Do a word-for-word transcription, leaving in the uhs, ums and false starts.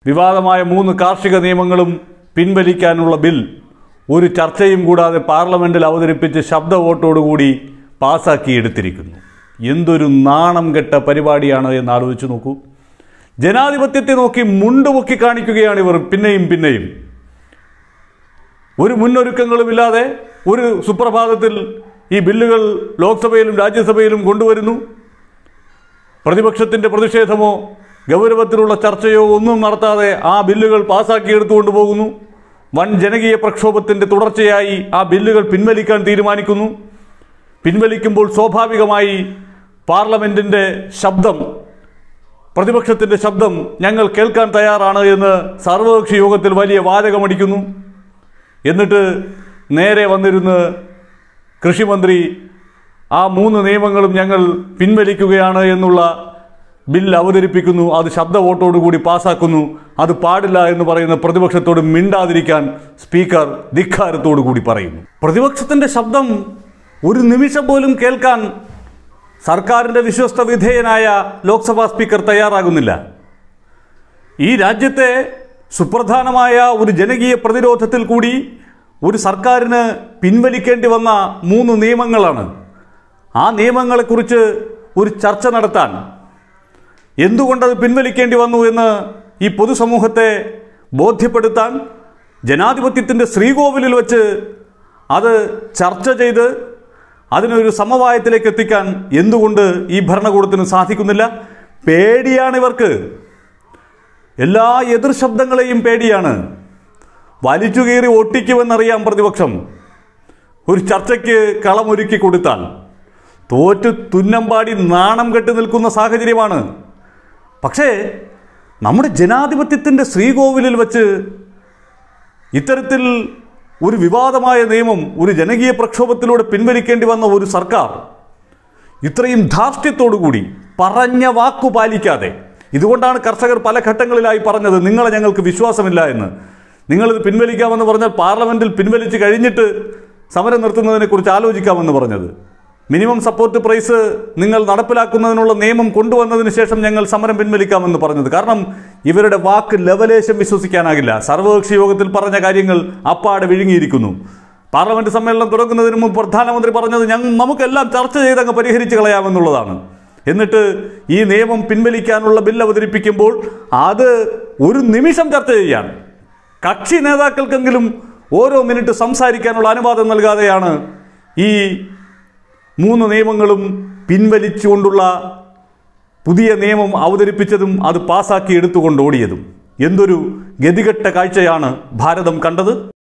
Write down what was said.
വിവാദമായ മൂന്ന് കാർഷിക നിയമങ്ങളും പിൻവലിക്കാനുള്ള ബിൽ ഒരു ചർച്ചയും കൂടാതെ പാർലമെൻറ്റിൽ അവതരിപ്പിച്ച് ശബ്ദ വോട്ടോടുകൂടി പാസാക്കിയെടുത്തിരിക്കുന്നു. എന്തൊരു നാണം കെട്ട പരിപാടിയാണ് എന്ന് ആലോചിച്ച് നോക്കൂ. ജനാധിപത്യത്തെ നോക്കി മുണ്ടുപൊക്കി കാണിക്കുകയാണ് ഇവർ പിന്നെയും പിന്നെയും. ഒരു മുന്നൊരുക്കങ്ങളുമില്ലാതെ ഒരു സുപ്രഭാതത്തിൽ ഈ ബില്ലുകൾ ലോക്സഭയിലും രാജ്യസഭയിലും കൊണ്ടുവരുന്നു. പ്രതിപക്ഷത്തിൻ്റെ പ്രതിഷേധമോ ഗൗരവത്തിലുള്ള ചർച്ചയോ ഒന്നും നടത്താതെ ആ ബില്ലുകൾ പാസാക്കിയെടുത്തുകൊണ്ട് പോകുന്നു. വൻ ജനകീയ പ്രക്ഷോഭത്തിൻ്റെ തുടർച്ചയായി ആ ബില്ലുകൾ പിൻവലിക്കാൻ തീരുമാനിക്കുന്നു. പിൻവലിക്കുമ്പോൾ സ്വാഭാവികമായി പാർലമെൻറ്റിൻ്റെ ശബ്ദം, പ്രതിപക്ഷത്തിൻ്റെ ശബ്ദം ഞങ്ങൾ കേൾക്കാൻ തയ്യാറാണ് എന്ന് സർവകക്ഷി യോഗത്തിൽ വലിയ വാചകമടിക്കുന്നു. എന്നിട്ട് നേരെ വന്നിരുന്ന് കൃഷിമന്ത്രി ആ മൂന്ന് നിയമങ്ങളും ഞങ്ങൾ പിൻവലിക്കുകയാണ് എന്നുള്ള ബില്ല് അവതരിപ്പിക്കുന്നു. അത് ശബ്ദ വോട്ടോടുകൂടി പാസ്സാക്കുന്നു. അത് പാടില്ല എന്ന് പറയുന്ന പ്രതിപക്ഷത്തോട് മിണ്ടാതിരിക്കാൻ സ്പീക്കർ ധിക്കാരത്തോടു കൂടി പറയുന്നു. പ്രതിപക്ഷത്തിൻ്റെ ശബ്ദം ഒരു നിമിഷം പോലും കേൾക്കാൻ സർക്കാരിൻ്റെ വിശ്വസ്ത വിധേയനായ ലോക്സഭാ സ്പീക്കർ തയ്യാറാകുന്നില്ല. ഈ രാജ്യത്തെ സുപ്രധാനമായ ഒരു ജനകീയ പ്രതിരോധത്തിൽ കൂടി ഒരു സർക്കാരിന് പിൻവലിക്കേണ്ടി വന്ന മൂന്ന് നിയമങ്ങളാണ്. ആ നിയമങ്ങളെക്കുറിച്ച് ഒരു ചർച്ച നടത്താൻ, എന്തുകൊണ്ടത് പിൻവലിക്കേണ്ടി വന്നു എന്ന് ഈ പൊതുസമൂഹത്തെ ബോധ്യപ്പെടുത്താൻ, ജനാധിപത്യത്തിൻ്റെ ശ്രീകോവിലിൽ വച്ച് അത് ചർച്ച ചെയ്ത് അതിനൊരു സമവായത്തിലേക്ക് എത്തിക്കാൻ എന്തുകൊണ്ട് ഈ ഭരണകൂടത്തിന് സാധിക്കുന്നില്ല? പേടിയാണിവർക്ക്. എല്ലാ എതിർ ശബ്ദങ്ങളെയും പേടിയാണ്. വലിച്ചു കീറി ഒട്ടിക്കുമെന്നറിയാം പ്രതിപക്ഷം. ഒരു ചർച്ചയ്ക്ക് കളമൊരുക്കി കൊടുത്താൽ തോറ്റു തുന്നമ്പാടി നാണം കെട്ടി നിൽക്കുന്ന സാഹചര്യമാണ്. പക്ഷേ നമ്മുടെ ജനാധിപത്യത്തിൻ്റെ ശ്രീകോവിലിൽ വച്ച് ഇത്തരത്തിൽ ഒരു വിവാദമായ നിയമം ഒരു ജനകീയ പ്രക്ഷോഭത്തിലൂടെ പിൻവലിക്കേണ്ടി വന്ന ഒരു സർക്കാർ ഇത്രയും ധാർഷ്ട്യത്തോടുകൂടി പറഞ്ഞ വാക്കു പാലിക്കാതെ, ഇതുകൊണ്ടാണ് കർഷകർ പല ഘട്ടങ്ങളിലായി പറഞ്ഞത് നിങ്ങളെ ഞങ്ങൾക്ക് വിശ്വാസമില്ല എന്ന്. നിങ്ങളിത് പിൻവലിക്കാമെന്ന് പറഞ്ഞാൽ പാർലമെൻറ്റിൽ പിൻവലിച്ച് കഴിഞ്ഞിട്ട് സമരം നിർത്തുന്നതിനെക്കുറിച്ച് ആലോചിക്കാമെന്ന് പറഞ്ഞത്. മിനിമം സപ്പോർട്ട് പ്രൈസ് നിങ്ങൾ നടപ്പിലാക്കുന്നതിനുള്ള നിയമം കൊണ്ടുവന്നതിന് ശേഷം ഞങ്ങൾ സമരം പിൻവലിക്കാമെന്ന് പറഞ്ഞത്. കാരണം ഇവരുടെ വാക്ക് ലവലേശം വിശ്വസിക്കാനാകില്ല. സർവകക്ഷി യോഗത്തിൽ പറഞ്ഞ കാര്യങ്ങൾ അപ്പാടെ വിഴുങ്ങിയിരിക്കുന്നു. പാർലമെൻറ്റ് സമ്മേളനം തുടങ്ങുന്നതിന് മുമ്പ് പ്രധാനമന്ത്രി പറഞ്ഞത് ഞങ്ങൾ നമുക്കെല്ലാം ചർച്ച ചെയ്തങ്ങ് പരിഹരിച്ച് കളയാമെന്നുള്ളതാണ്. എന്നിട്ട് ഈ നിയമം പിൻവലിക്കാനുള്ള ബിൽ അവതരിപ്പിക്കുമ്പോൾ അത് ഒരു നിമിഷം ചർച്ച ചെയ്യാൻ, കക്ഷി നേതാക്കൾക്കെങ്കിലും ഓരോ മിനിറ്റ് സംസാരിക്കാനുള്ള അനുവാദം നൽകാതെയാണ് ഈ മൂന്ന് നിയമങ്ങളും പിൻവലിച്ചുകൊണ്ടുള്ള പുതിയ നിയമം അവതരിപ്പിച്ചതും അത് പാസാക്കി എടുത്തുകൊണ്ട് ഓടിയതും. എന്തൊരു ഗതികെട്ട കാഴ്ചയാണ് ഭാരതം കണ്ടത്.